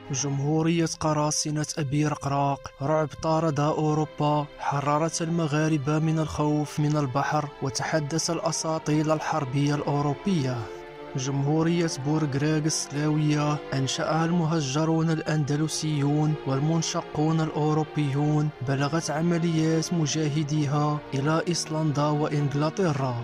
جمهورية قراصنة أبي رقراق، رعب طارد أوروبا، حررت المغاربة من الخوف من البحر، وتحدث الأساطيل الحربية الأوروبية. جمهورية بورغراغ السلاوية أنشأها المهجرون الأندلسيون والمنشقون الأوروبيون. بلغت عمليات مجاهديها إلى إيسلندا وإنجلترا.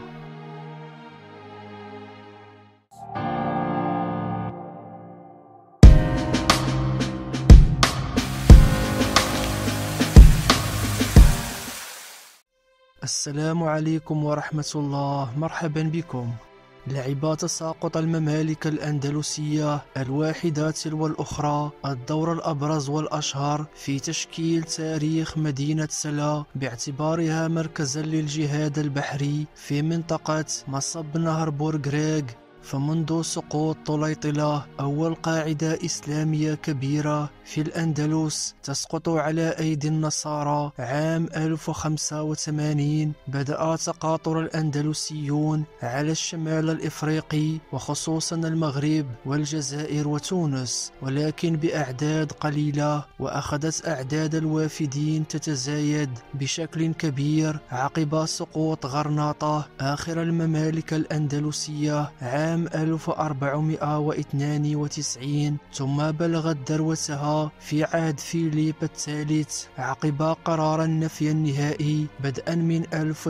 السلام عليكم ورحمة الله، مرحبا بكم. لعب تساقط الممالك الأندلسية الواحدة تلو الأخرى الدور الأبرز والأشهر في تشكيل تاريخ مدينة سلا، باعتبارها مركزا للجهاد البحري في منطقة مصب نهر بورغراغ. فمنذ سقوط طليطلة، أول قاعدة إسلامية كبيرة في الأندلس تسقط على أيدي النصارى عام 1085، بدأ تقاطر الأندلسيون على الشمال الإفريقي وخصوصا المغرب والجزائر وتونس، ولكن بأعداد قليلة، وأخذت أعداد الوافدين تتزايد بشكل كبير عقب سقوط غرناطة آخر الممالك الأندلسية عام 1492، ثم بلغت ذروتها في عهد فيليب الثالث عقب قرار النفي النهائي بدءا من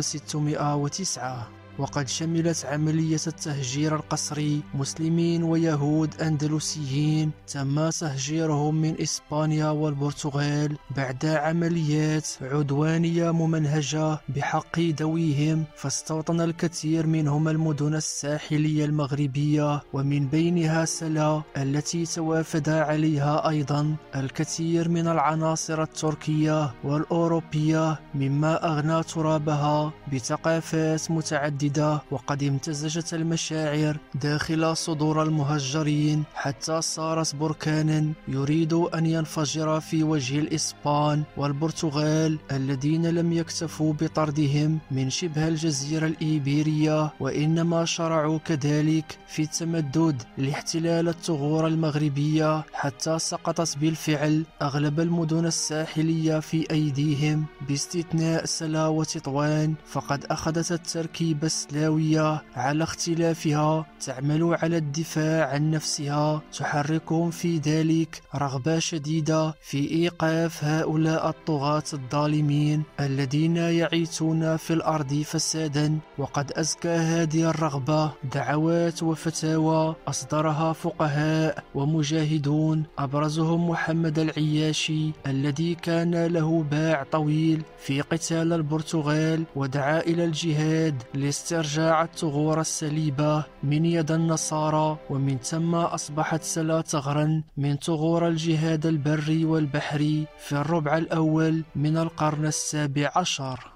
1609. وقد شملت عملية التهجير القسري مسلمين ويهود أندلسيين تم تهجيرهم من إسبانيا والبرتغال بعد عمليات عدوانية ممنهجة بحق ذويهم، فاستوطن الكثير منهم المدن الساحلية المغربية، ومن بينها سلا التي توافد عليها أيضا الكثير من العناصر التركية والأوروبية، مما أغنى ترابها بثقافات متعددة. وقد امتزجت المشاعر داخل صدور المهجرين حتى صارت بركانا يريد أن ينفجر في وجه الإسبان والبرتغال الذين لم يكتفوا بطردهم من شبه الجزيرة الإيبيرية، وإنما شرعوا كذلك في التمدد لاحتلال الثغور المغربية، حتى سقطت بالفعل أغلب المدن الساحلية في أيديهم باستثناء سلا وتطوان. فقد أخذت التركيبة السلاوية على اختلافها تعمل على الدفاع عن نفسها، تحركهم في ذلك رغبة شديدة في إيقاف هؤلاء الطغاة الظالمين الذين يعيثون في الأرض فسادا. وقد أزكى هذه الرغبة دعوات وفتاوى أصدرها فقهاء ومجاهدون، أبرزهم محمد العياشي الذي كان له باع طويل في قتال البرتغال، ودعا إلى الجهاد لاسترجاع الثغور السليبة من يد النصارى، ومن ثم أصبحت سلا ثغرا من ثغور الجهاد البري والبحري في الربع الأول من القرن السابع عشر.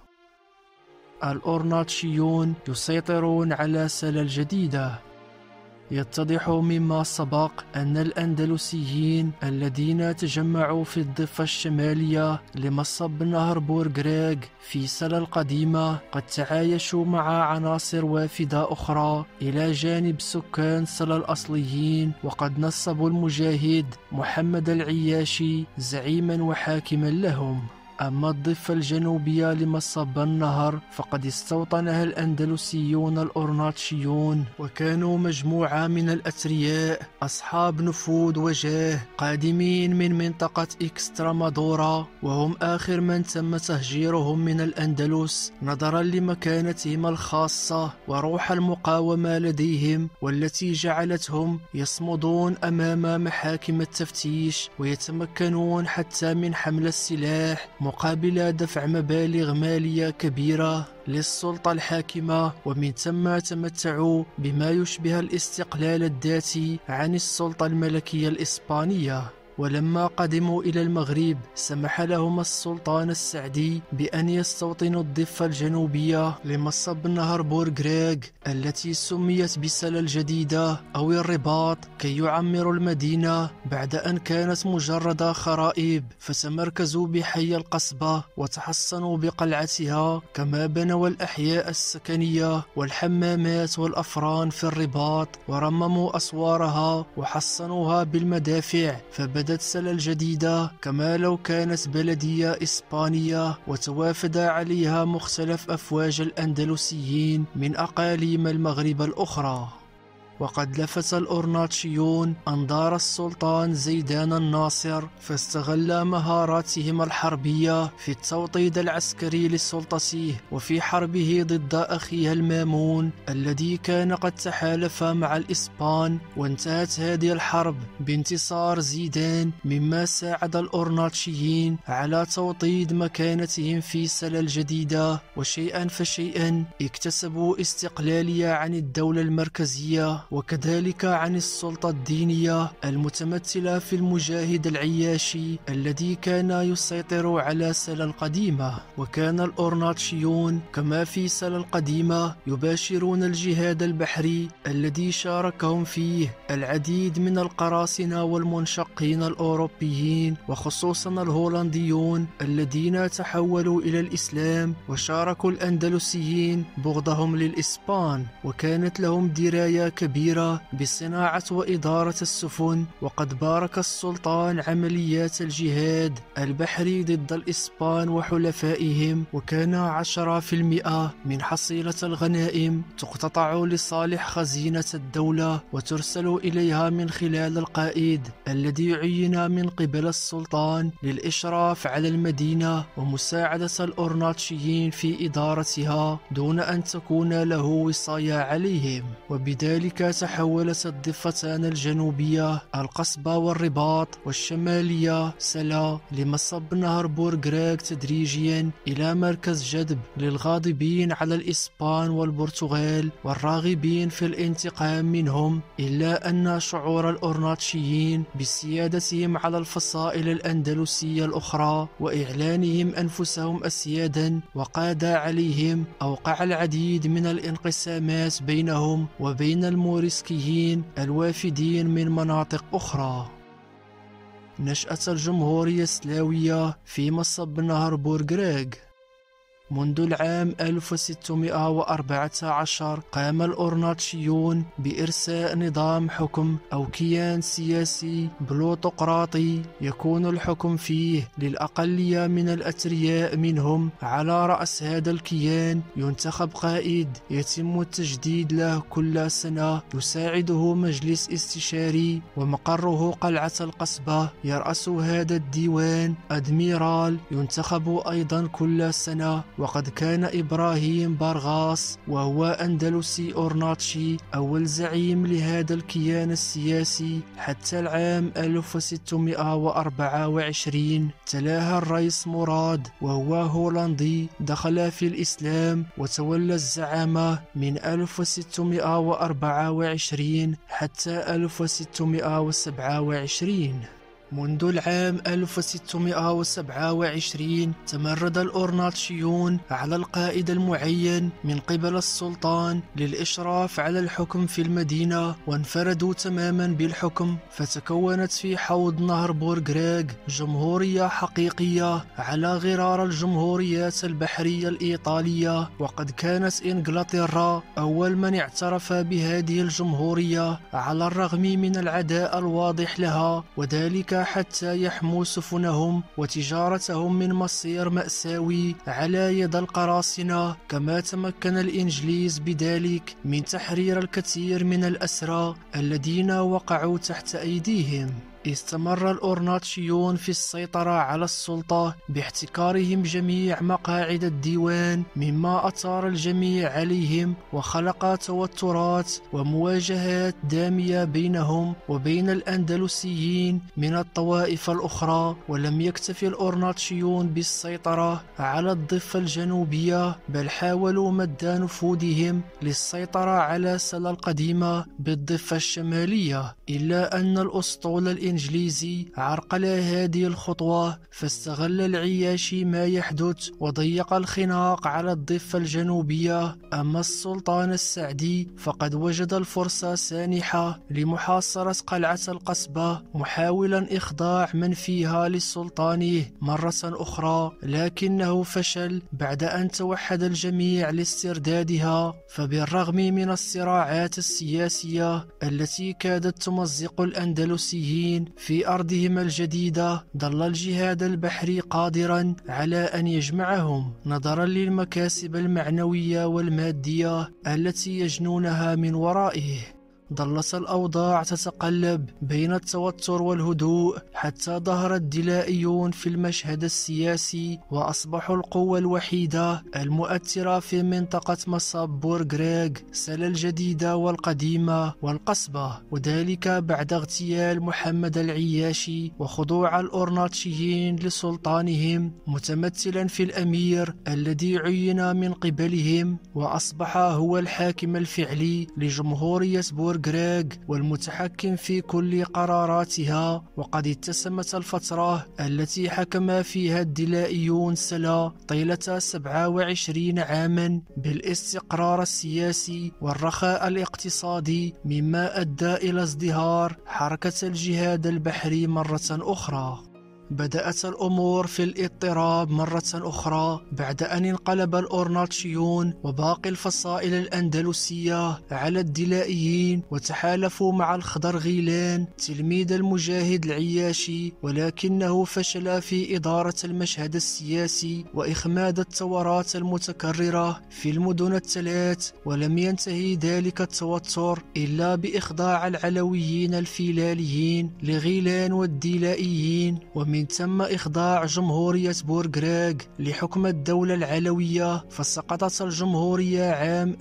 الأورناتشيون يسيطرون على سلا الجديدة. يتضح مما سبق أن الأندلسيين الذين تجمعوا في الضفة الشمالية لمصب نهر بورغراغ في سلا القديمة قد تعايشوا مع عناصر وافدة أخرى إلى جانب سكان سلا الأصليين، وقد نصبوا المجاهد محمد العياشي زعيما وحاكما لهم. أما الضفة الجنوبية لمصب النهر فقد استوطنها الأندلسيون الأورناتشيون، وكانوا مجموعة من الأثرياء أصحاب نفوذ وجاه قادمين من منطقة إكسترامادورا، وهم آخر من تم تهجيرهم من الأندلس نظرا لمكانتهم الخاصة وروح المقاومة لديهم، والتي جعلتهم يصمدون أمام محاكم التفتيش ويتمكنون حتى من حمل السلاح مقابل دفع مبالغ مالية كبيرة للسلطة الحاكمة، ومن ثم تمتعوا بما يشبه الاستقلال الذاتي عن السلطة الملكية الإسبانية. ولما قدموا إلى المغرب سمح لهم السلطان السعدي بأن يستوطنوا الضفة الجنوبية لمصب نهر بورغراغ التي سميت بسلا الجديدة أو الرباط كي يعمروا المدينة بعد أن كانت مجرد خرائب، فتمركزوا بحي القصبة وتحصنوا بقلعتها، كما بنوا الأحياء السكنية والحمامات والأفران في الرباط، ورمموا أسوارها وحصنوها بالمدافع، فبدأ بدت سلا الجديدة كما لو كانت بلدية إسبانية، وتوافد عليها مختلف أفواج الأندلسيين من أقاليم المغرب الأخرى. وقد لفت الأورناتشيون أنظار السلطان زيدان الناصر، فاستغل مهاراتهم الحربية في التوطيد العسكري لسلطته وفي حربه ضد أخيه المامون الذي كان قد تحالف مع الإسبان. وانتهت هذه الحرب بانتصار زيدان، مما ساعد الأورناتشيين على توطيد مكانتهم في سلا الجديدة، وشيئا فشيئا اكتسبوا استقلالية عن الدولة المركزية وكذلك عن السلطة الدينية المتمثلة في المجاهد العياشي الذي كان يسيطر على سلا القديمة. وكان الأورناتشيون كما في سلا القديمة يباشرون الجهاد البحري الذي شاركهم فيه العديد من القراصنة والمنشقين الأوروبيين، وخصوصا الهولنديون الذين تحولوا إلى الإسلام وشاركوا الأندلسيين بغضهم للإسبان، وكانت لهم دراية كبيرة بصناعة وإدارة السفن. وقد بارك السلطان عمليات الجهاد البحري ضد الإسبان وحلفائهم، وكان 10% من حصيلة الغنائم تقتطع لصالح خزينة الدولة وترسل إليها من خلال القائد الذي عين من قبل السلطان للإشراف على المدينة ومساعدة الأورناتشيين في إدارتها دون أن تكون له وصاية عليهم. وبذلك تحولت الضفتان الجنوبية القصبة والرباط والشمالية سلا لمصب نهر بورغراغ تدريجيا إلى مركز جذب للغاضبين على الإسبان والبرتغال والراغبين في الانتقام منهم، إلا أن شعور الأورناتشيين بسيادتهم على الفصائل الأندلسية الأخرى وإعلانهم أنفسهم أسيادا وقادا عليهم أوقع العديد من الانقسامات بينهم وبين الموريسكيين الوافدين من مناطق أخرى. نشأة الجمهورية السلاوية في مصب نهر بورغراغ. منذ العام 1614 قام الأورناتشيون بإرساء نظام حكم أو كيان سياسي بلوطقراطي يكون الحكم فيه للأقلية من الأثرياء منهم. على رأس هذا الكيان ينتخب قائد يتم التجديد له كل سنة، يساعده مجلس استشاري ومقره قلعة القصبة. يرأس هذا الديوان أدميرال ينتخب أيضا كل سنة، وقد كان إبراهيم بارغاس وهو أندلسي أورناتشي أول زعيم لهذا الكيان السياسي حتى العام 1624. تلاها الرئيس مراد وهو هولندي دخل في الإسلام وتولى الزعامة من 1624 حتى 1627. منذ العام 1627 تمرد الأورناتشيون على القائد المعين من قبل السلطان للإشراف على الحكم في المدينة، وانفردوا تماما بالحكم، فتكونت في حوض نهر بورغراغ جمهورية حقيقية على غرار الجمهوريات البحرية الإيطالية. وقد كانت إنجلترا أول من اعترف بهذه الجمهورية على الرغم من العداء الواضح لها، وذلك حتى يحموا سفنهم وتجارتهم من مصير مأساوي على يد القراصنة. كما تمكن الإنجليز بذلك من تحرير الكثير من الأسرى الذين وقعوا تحت أيديهم. استمر الأورناتشيون في السيطرة على السلطة باحتكارهم جميع مقاعد الديوان، مما أثار الجميع عليهم وخلق توترات ومواجهات دامية بينهم وبين الأندلسيين من الطوائف الأخرى. ولم يكتفي الأورناتشيون بالسيطرة على الضفة الجنوبية، بل حاولوا مد نفوذهم للسيطرة على سلا القديمة بالضفة الشمالية، إلا أن الأسطول الإنجليزي عرقل هذه الخطوة، فاستغل العياشي ما يحدث وضيق الخناق على الضفة الجنوبية. أما السلطان السعدي فقد وجد الفرصة سانحة لمحاصرة قلعة القصبة، محاولا إخضاع من فيها لسلطانه مرة أخرى، لكنه فشل بعد أن توحد الجميع لاستردادها. فبالرغم من الصراعات السياسية التي كادت تمزق الأندلسيين في أرضهم الجديدة، ظل الجهاد البحري قادرا على أن يجمعهم نظرا للمكاسب المعنوية والمادية التي يجنونها من ورائه. ظلت الأوضاع تتقلب بين التوتر والهدوء حتى ظهر الدلائيون في المشهد السياسي وأصبحوا القوة الوحيدة المؤثرة في منطقة مصب بورغريغ سلا الجديدة والقديمة والقصبة، وذلك بعد اغتيال محمد العياشي وخضوع الأورناتشيين لسلطانهم متمثلا في الأمير الذي عين من قبلهم، وأصبح هو الحاكم الفعلي لجمهورية بورغريغ والمتحكم في كل قراراتها. وقد اتسمت الفترة التي حكم فيها الدلائيون سلا طيلة 27 عاما بالاستقرار السياسي والرخاء الاقتصادي، مما أدى إلى ازدهار حركة الجهاد البحري مرة أخرى. بدأت الأمور في الاضطراب مرة أخرى بعد أن انقلب الأورناتشيون وباقي الفصائل الأندلسية على الدلائيين وتحالفوا مع الخضر غيلان تلميذ المجاهد العياشي، ولكنه فشل في إدارة المشهد السياسي وإخماد الثورات المتكررة في المدن الثلاث. ولم ينتهي ذلك التوتر إلا بإخضاع العلويين الفيلاليين لغيلان والدلائيين، ومن ثم إخضاع جمهورية بورغريغ لحكم الدولة العلوية، فسقطت الجمهورية عام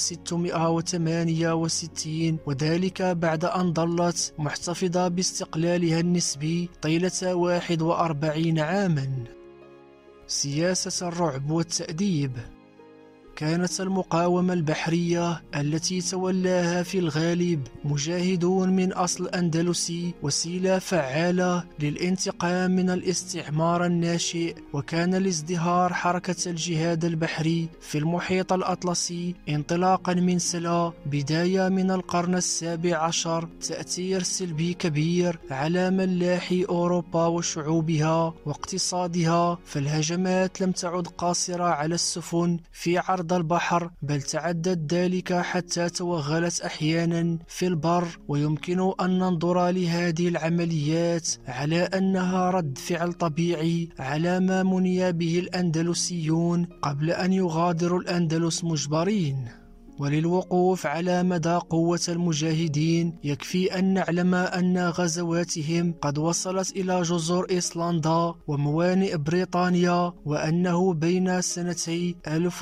1668، وذلك بعد أن ظلت محتفظة باستقلالها النسبي طيلة 41 عاما. سياسة الرعب والتأديب. كانت المقاومة البحرية التي تولاها في الغالب مجاهدون من أصل أندلسي وسيلة فعالة للانتقام من الاستعمار الناشئ، وكان لازدهار حركة الجهاد البحري في المحيط الأطلسي انطلاقا من سلا بداية من القرن السابع عشر تأثير سلبي كبير على ملاحي أوروبا وشعوبها واقتصادها، فالهجمات لم تعد قاصرة على السفن في عرض البحر، بل تعدت ذلك حتى توغلت أحيانا في البر. ويمكن أن ننظر لهذه العمليات على أنها رد فعل طبيعي على ما مني به الأندلسيون قبل أن يغادروا الأندلس مجبرين. وللوقوف على مدى قوة المجاهدين يكفي أن نعلم أن غزواتهم قد وصلت إلى جزر إيسلندا وموانئ بريطانيا، وأنه بين سنتي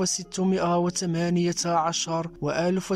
1618 و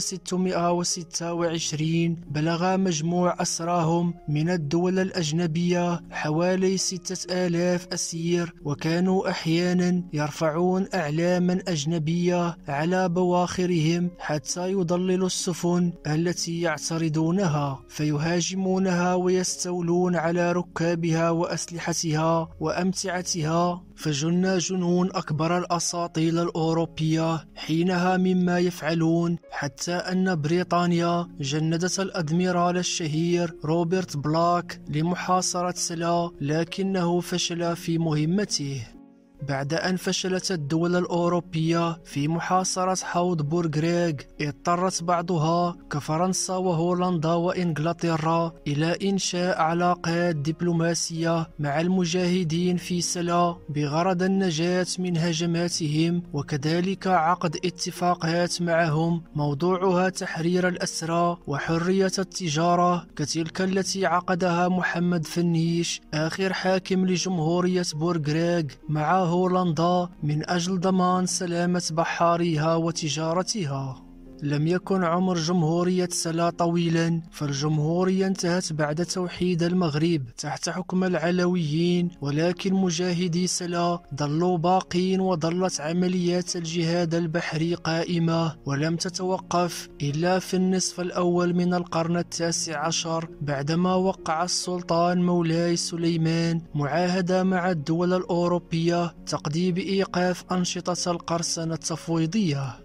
1626 بلغ مجموع أسراهم من الدول الأجنبية حوالي 6000 أسير، وكانوا أحيانا يرفعون أعلاما أجنبية على بواخرهم حتى يضللوا السفن التي يعترضونها فيهاجمونها ويستولون على ركابها وأسلحتها وأمتعتها. فجن جنون أكبر الأساطيل الأوروبية حينها مما يفعلون، حتى أن بريطانيا جندت الأدميرال الشهير روبرت بلاك لمحاصرة سلا، لكنه فشل في مهمته. بعد أن فشلت الدول الأوروبية في محاصرة حوض بورغريغ، اضطرت بعضها كفرنسا وهولندا وإنجلترا إلى إنشاء علاقات دبلوماسية مع المجاهدين في سلا بغرض النجاة من هجماتهم، وكذلك عقد اتفاقات معهم موضوعها تحرير الأسرى وحرية التجارة، كتلك التي عقدها محمد فنيش آخر حاكم لجمهورية بورغريغ مع هولندا من أجل ضمان سلامة بحاريها وتجارتها. لم يكن عمر جمهورية سلا طويلا، فالجمهورية انتهت بعد توحيد المغرب تحت حكم العلويين، ولكن مجاهدي سلا ظلوا باقين، وظلت عمليات الجهاد البحري قائمة ولم تتوقف إلا في النصف الأول من القرن التاسع عشر، بعدما وقع السلطان مولاي سليمان معاهدة مع الدول الأوروبية تقضي بإيقاف أنشطة القرصنة التفويضية.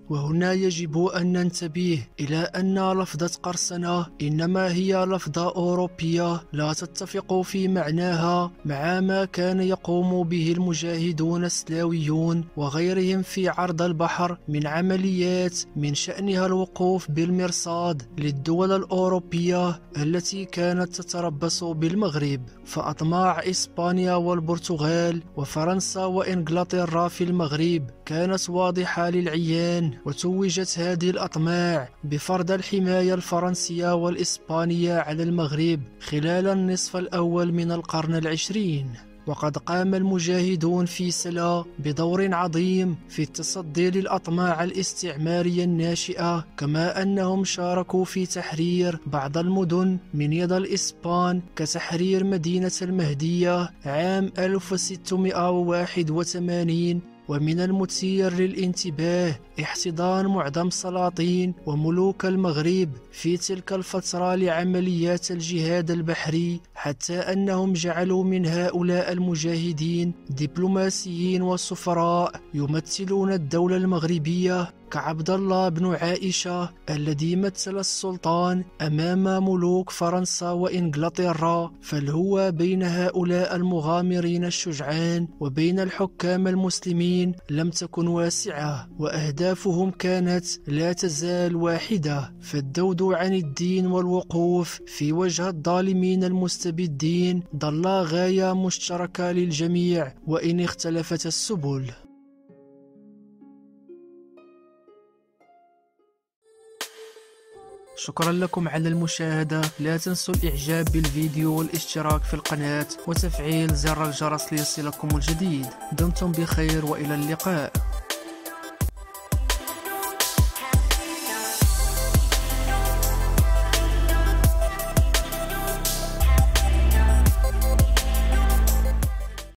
وهنا يجب أن ننتبه إلى أن لفظة قرصنة إنما هي لفظة أوروبية لا تتفق في معناها مع ما كان يقوم به المجاهدون السلاويون وغيرهم في عرض البحر من عمليات من شأنها الوقوف بالمرصاد للدول الأوروبية التي كانت تتربص بالمغرب. فأطماع إسبانيا والبرتغال وفرنسا وإنجلترا في المغرب كانت واضحة للعيان، وتوجت هذه الأطماع بفرض الحماية الفرنسية والإسبانية على المغرب خلال النصف الأول من القرن العشرين. وقد قام المجاهدون في سلا بدور عظيم في التصدي للأطماع الاستعمارية الناشئة، كما أنهم شاركوا في تحرير بعض المدن من يد الإسبان كتحرير مدينة المهدية عام 1681. ومن المثير للانتباه احتضان معظم سلاطين وملوك المغرب في تلك الفترة لعمليات الجهاد البحري، حتى أنهم جعلوا من هؤلاء المجاهدين دبلوماسيين وسفراء يمثلون الدولة المغربية، كعبد الله بن عائشة الذي مثل السلطان أمام ملوك فرنسا وإنجلترا. فالهوى بين هؤلاء المغامرين الشجعان وبين الحكام المسلمين لم تكن واسعة، وأهدافهم كانت لا تزال واحدة: فالذود عن الدين والوقوف في وجه الظالمين المستبدين ظل غاية مشتركة للجميع وإن اختلفت السبل. شكرا لكم على المشاهدة. لا تنسوا الإعجاب بالفيديو والاشتراك في القناة وتفعيل زر الجرس ليصلكم الجديد. دمتم بخير وإلى اللقاء.